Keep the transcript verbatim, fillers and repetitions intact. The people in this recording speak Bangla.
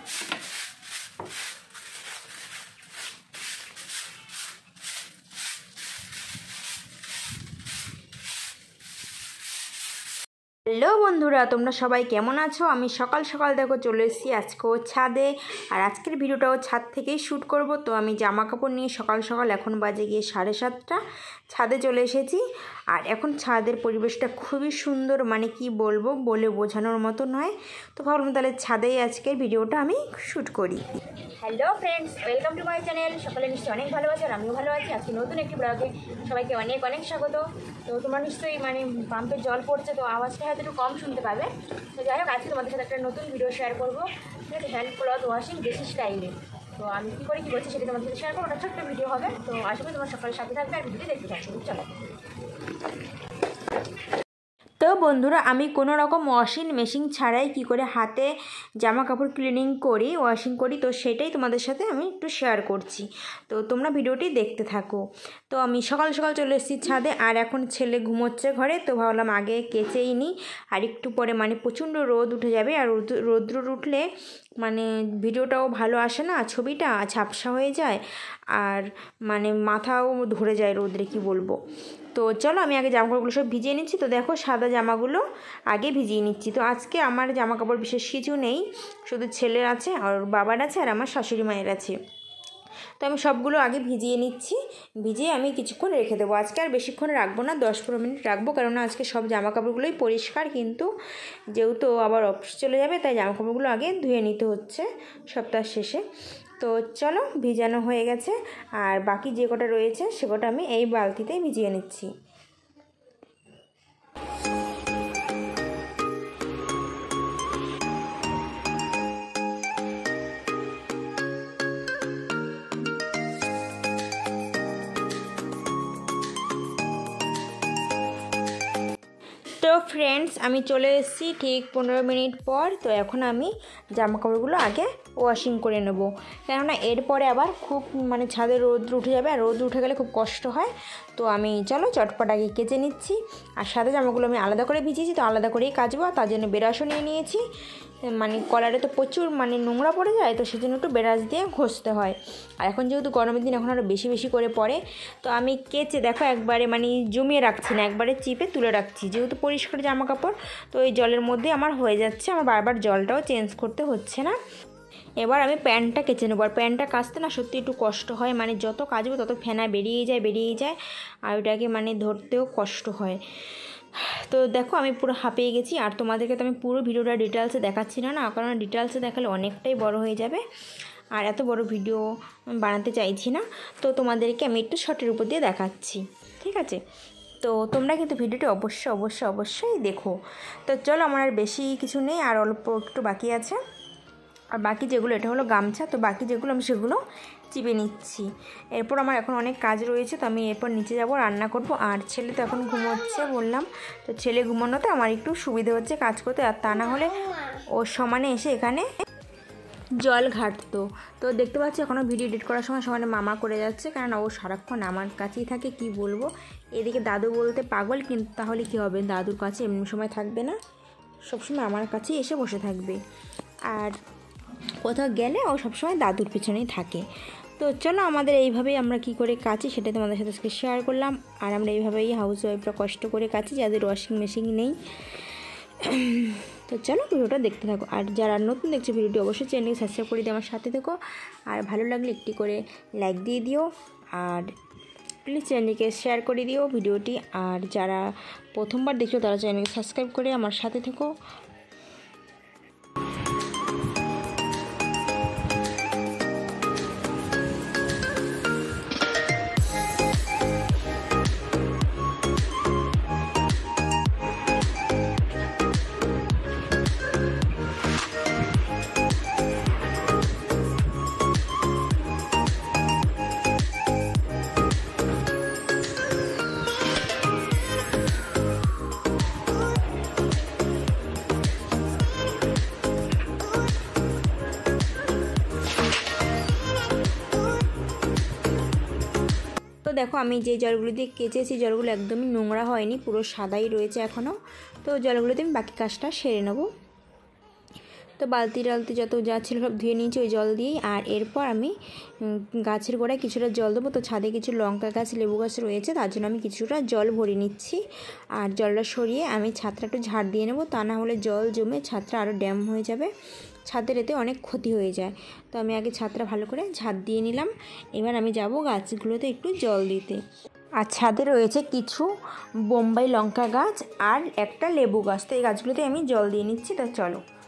হ্যালো বন্ধুরা, তোমরা সবাই কেমন আছো? আমি সকাল সকাল দেখো চলে এসেছি আজকেও ছাদে। আর আজকের ভিডিওটাও ছাদ থেকেই শ্যুট করব। তো আমি জামা কাপড় নিয়ে সকাল সকাল, এখন বাজে গিয়ে সাড়ে সাতটা, ছাদে চলে এসেছি। আর এখন ছাদের পরিবেশটা খুবই সুন্দর, মানে কি বলবো, বলে বোঝানোর মতো নয়। তো ভাবলাম তাহলে ছাদেই আজকের ভিডিওটা আমি শ্যুট করি। Hello friends, welcome to my channel. সকালে নিশ্চয়ই অনেক ভালো আছো আর আমিও ভালো আছি। আজকে নতুন একটি ব্লগে সবাইকে অনেক অনেক স্বাগত। তো তোমরা নিশ্চয়ই মানে পাম্পের জল পড়ছে, তো আওয়াজটা হয়তো একটু কম শুনতে পাবে। তো যাই হোক, আজকে তোমাদের সাথে একটা নতুন ভিডিও শেয়ার করবো, ঠিক আছে, হ্যান্ড ক্লথ ওয়াশিং দেশি স্টাইলে। তো আমি কী করে কী করছি সেটা তোমাদের সাথে শেয়ার করবো। ওটা ছোট্ট ভিডিও হবে। তো আশা করি তোমার সকালের সাথে থাকবে আর ভিডিওটি দেখতে থাকবে। চলো। তো বন্ধুরা, আমি কোনো রকম ওয়াশিং মেশিন ছাড়াই কি করে হাতে জামা কাপড় ক্লিনিং করি, ওয়াশিং করি, তো সেটাই তোমাদের সাথে আমি একটু শেয়ার করছি। তো তোমরা ভিডিওটি দেখতে থাকো। তো আমি সকাল সকাল চলে এসেছি ছাদে, আর এখন ছেলে ঘুমোচ্ছে ঘরে। তো ভাবলাম আগে কেচেই নিই, আর একটু পরে মানে প্রচণ্ড রোদ উঠে যাবে, আর রোদ রোদ্র উঠলে মানে ভিডিওটাও ভালো আসে না, ছবিটা ঝাপসা হয়ে যায়, আর মানে মাথাও ধরে যায় রোদ্রে, কি বলবো। তো চলো আমি আগে জামাকাপড়গুলো সব ভিজিয়ে নিচ্ছি। তো দেখো, সাদা জামাগুলো আগে ভিজিয়ে নিচ্ছি। তো আজকে আমার জামা কাপড় বিশেষ কিছু নেই, শুধু ছেলের আছে, আর বাবার আছে, আর আমার শাশুড়ি মায়ের আছে। তো আমি সবগুলো আগে ভিজিয়ে নিচ্ছি, ভিজিয়ে আমি কিছুক্ষণ রেখে দেবো। আজকে আর বেশিক্ষণ রাখবো না, দশ পনেরো মিনিট রাখবো, কারণ আজকে সব জামা কাপড়গুলোই পরিষ্কার, কিন্তু যেহেতু আবার অফিস চলে যাবে, তাই জামা কাপড়গুলো আগে ধুয়ে নিতে হচ্ছে সপ্তাহ শেষে। তো চলো, ভিজানো হয়ে গেছে, আর বাকি যে কটা রয়েছে সে কটা আমি এই বালতিতেই ভিজিয়ে নিচ্ছি। তো ফ্রেন্ডস, আমি চলে এসেছি ঠিক পনেরো মিনিট পর। তো এখন আমি জামা কাপড়গুলো আগে ওয়াশিং করে নেব, কেননা এরপরে আবার খুব মানে ছাদে রোদ উঠে যাবে, আর রোদ উঠে গেলে খুব কষ্ট হয়। তো আমি চলো চটপট আগে কেচে নিচ্ছি। আর সাদা জামাগুলো আমি আলাদা করে ভিজিয়েছি, তো আলাদা করেই কাচবো, তার জন্য ব্রাশও নিয়ে নিয়েছি। মানে কলারে তো প্রচুর মানে নোংরা পড়ে যায়, তো সেজন্য একটু ব্রাশ দিয়ে ঘষতে হয়। আর এখন যেহেতু গরমের দিন, এখন আরও বেশি বেশি করে পড়ে। তো আমি কেচে দেখো একবারে মানে জমিয়ে রাখছি না, একবারে চিপে তুলে রাখছি, যেহেতু পরিষ্কার জামা কাপড়। তো এই জলের মধ্যে আমার হয়ে যাচ্ছে, আমার বারবার জলটাও চেঞ্জ করতে হচ্ছে না। এবার আমি প্যান্টটা কেচে নেবো। আর প্যান্টটা কাচতে না সত্যি একটু কষ্ট হয়, মানে যত কাচবো তত ফেনা বেরিয়ে যায় বেরিয়ে যায় আর ওটাকে মানে ধরতেও কষ্ট হয়। তো দেখো আমি পুরো হাঁপিয়ে গেছি, আর তোমাদেরকে তো আমি পুরো ভিডিওটা ডিটেলসে দেখাচ্ছি না না কারণ ডিটেলসে দেখালে অনেকটাই বড় হয়ে যাবে, আর এত বড় ভিডিও বানাতে চাইছি না। তো তোমাদেরকে আমি একটু শর্টের উপর দিয়ে দেখাচ্ছি, ঠিক আছে? তো তোমরা কিন্তু ভিডিওটি অবশ্যই অবশ্যই অবশ্যই দেখো। তো চলো, আমার আর বেশি কিছু নেই, আর অল্প একটু বাকি আছে। আর বাকি যেগুলো, এটা হলো গামছা, তো বাকি যেগুলো আমি সেগুলো চিপে নিচ্ছি। এরপর আমার এখন অনেক কাজ রয়েছে, তো আমি এরপর নিচে যাব, রান্না করব। আর ছেলে তো এখন ঘুমোচ্ছে বললাম, তো ছেলে ঘুমানোতে আমার একটু সুবিধে হচ্ছে কাজ করতে, আর তা না হলে ওর সমানে এসে এখানে জল ঘাটতো। তো দেখতে পাচ্ছি এখনও ভিডিও এডিট করার সময় সমানে মামা করে যাচ্ছে, কারণ ও সারাক্ষণ আমার কাছেই থাকে, কি বলবো। এদিকে দাদু বলতে পাগল, কিন্তু তাহলে কি হবে, দাদুর কাছে এমনি সময় থাকবে না, সবসময় আমার কাছেই এসে বসে থাকবে। আর কোথাও গেলে ও সবসময় দাদুর পিছনেই থাকে। তো চলো, আমাদের এইভাবেই আমরা কি করে কাচি সেটা তোমাদের সাথে আজকে শেয়ার করলাম। আর আমরা এইভাবেই হাউস ওয়াইফরা কষ্ট করে কাচি, যাদের ওয়াশিং মেশিন নেই। তো চলো ভিডিওটা দেখতে থাকো, আর যারা নতুন দেখছে ভিডিওটি অবশ্যই চ্যানেলকে সাবস্ক্রাইব করে দিয়ে আমার সাথে থেকো, আর ভালো লাগলে একটি করে লাইক দিয়ে দিও, আর প্লিজ চ্যানেলকে শেয়ার করে দিও ভিডিওটি। আর যারা প্রথমবার দেখছো তারা চ্যানেলকে সাবস্ক্রাইব করে আমার সাথে থেকো। তো দেখো, আমি যে জলগুলো দিয়ে কেচেছি জলগুলো একদমই নোংরা হয়নি, পুরো সাদাই রয়েছে এখনও। তো জলগুলো দিয়ে আমি বাকি কাজটা সেরে নেব। তো বালতি টালতি যত যা ছিল সব ধুয়ে নিয়েছি ওই জল দিয়েই। আর এরপর আমি গাছের গোড়ায় কিছুটা জল দেবো। তো ছাদে কিছু লঙ্কা গাছ লেবু গাছ রয়েছে, তার জন্য আমি কিছুটা জল ভরে নিচ্ছি। আর জলটা সরিয়ে আমি ছাদটা একটু ঝাড় দিয়ে নেবো, তা না হলে জল জমে ছাদটা আরও ড্যাম হয়ে যাবে, ছাদের এতে অনেক ক্ষতি হয়ে যায়। তো আমি আগে ছাদটা ভালো করে ঝাড় দিয়ে নিলাম। এবার আমি যাব গাছগুলোতে একটু জল দিতে। আর ছাদে রয়েছে কিছু বোম্বাই লঙ্কা গাছ আর একটা লেবু গাছ, তো এই গাছগুলোতে আমি জল দিয়ে নিচ্ছি। তো চলো।